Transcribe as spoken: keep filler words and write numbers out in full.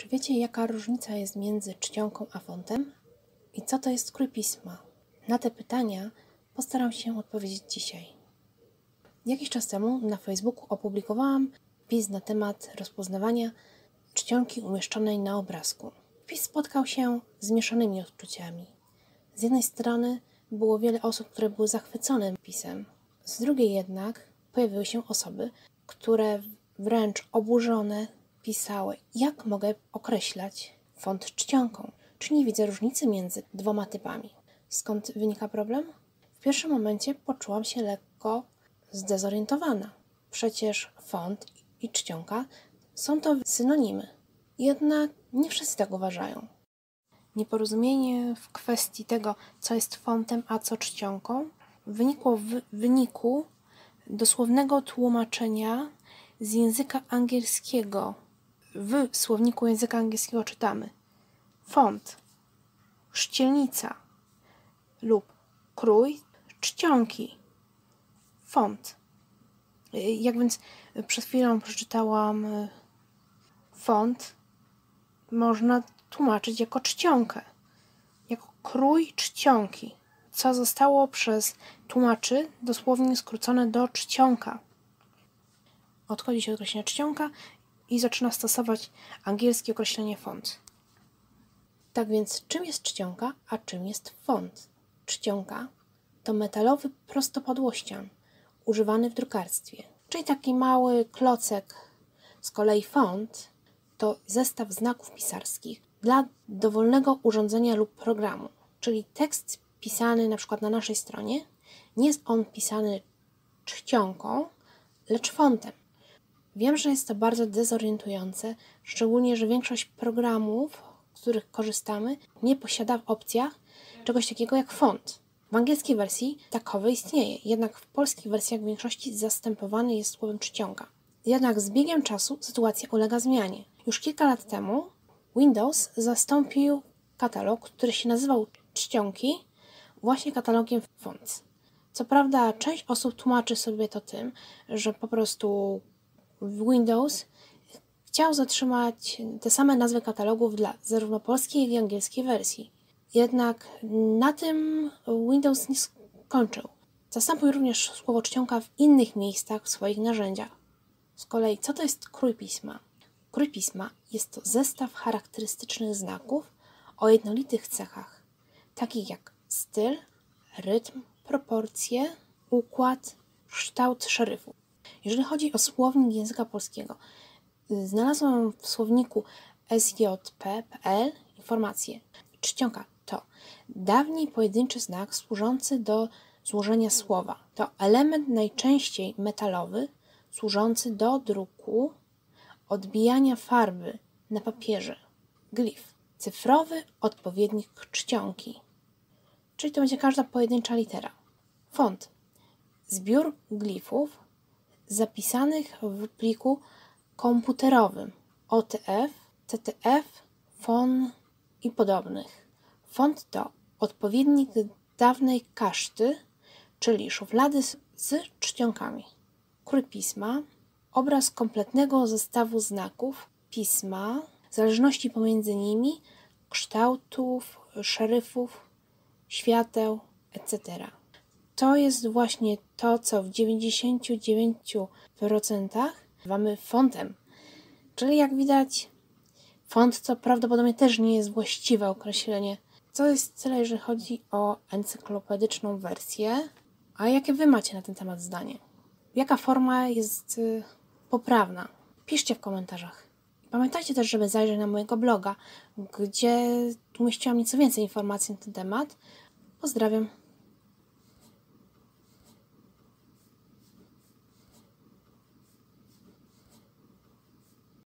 Czy wiecie, jaka różnica jest między czcionką a fontem? I co to jest krój pisma? Na te pytania postaram się odpowiedzieć dzisiaj. Jakiś czas temu na Facebooku opublikowałam wpis na temat rozpoznawania czcionki umieszczonej na obrazku. Wpis spotkał się z mieszanymi odczuciami. Z jednej strony było wiele osób, które były zachwycone wpisem. Z drugiej jednak pojawiły się osoby, które wręcz oburzone pisały, jak mogę określać font czcionką, czy nie widzę różnicy między dwoma typami. Skąd wynika problem? W pierwszym momencie poczułam się lekko zdezorientowana. Przecież font i czcionka są to synonimy. Jednak nie wszyscy tak uważają. Nieporozumienie w kwestii tego, co jest fontem, a co czcionką, wynikło w wyniku dosłownego tłumaczenia z języka angielskiego. W słowniku języka angielskiego czytamy font, szcielnica lub krój czcionki, font. Jak więc przed chwilą przeczytałam font, można tłumaczyć jako czcionkę, jako krój czcionki, co zostało przez tłumaczy dosłownie skrócone do czcionka. Odchodzi się od określenia czcionka i zaczyna stosować angielskie określenie font. Tak więc czym jest czcionka, a czym jest font? Czcionka to metalowy prostopadłościan używany w drukarstwie, czyli taki mały klocek. Z kolei font to zestaw znaków pisarskich dla dowolnego urządzenia lub programu, czyli tekst pisany na przykład na naszej stronie, nie jest on pisany czcionką, lecz fontem. Wiem, że jest to bardzo dezorientujące, szczególnie, że większość programów, z których korzystamy, nie posiada w opcjach czegoś takiego jak font. W angielskiej wersji takowy istnieje, jednak w polskich wersjach w większości zastępowany jest słowem czcionka. Jednak z biegiem czasu sytuacja ulega zmianie. Już kilka lat temu Windows zastąpił katalog, który się nazywał czcionki, właśnie katalogiem font. Co prawda część osób tłumaczy sobie to tym, że po prostu Windows chciał zatrzymać te same nazwy katalogów dla zarówno polskiej, jak i angielskiej wersji. Jednak na tym Windows nie skończył. Zastąpił również słowo czcionka w innych miejscach w swoich narzędziach. Z kolei co to jest krój pisma? Krój pisma jest to zestaw charakterystycznych znaków o jednolitych cechach, takich jak styl, rytm, proporcje, układ, kształt szeryfu. Jeżeli chodzi o słownik języka polskiego, znalazłam w słowniku S J P kropka P L informację. Czcionka to dawniej pojedynczy znak służący do złożenia słowa. To element najczęściej metalowy, służący do druku, odbijania farby na papierze. Glif. Cyfrowy odpowiednik czcionki. Czyli to będzie każda pojedyncza litera. Font. Zbiór glifów zapisanych w pliku komputerowym O T F, C T F, F O N i podobnych. Font to odpowiednik dawnej kaszty, czyli szuflady z, z czcionkami. Krój pisma, obraz kompletnego zestawu znaków pisma, zależności pomiędzy nimi, kształtów, szeryfów, świateł, et cetera. To jest właśnie to, co w dziewięćdziesięciu dziewięciu procentach nazywamy fontem. Czyli jak widać, font to prawdopodobnie też nie jest właściwe określenie. Co jest tyle, jeżeli chodzi o encyklopedyczną wersję. A jakie wy macie na ten temat zdanie? Jaka forma jest y, poprawna? Piszcie w komentarzach. Pamiętajcie też, żeby zajrzeć na mojego bloga, gdzie umieściłam nieco więcej informacji na ten temat. Pozdrawiam.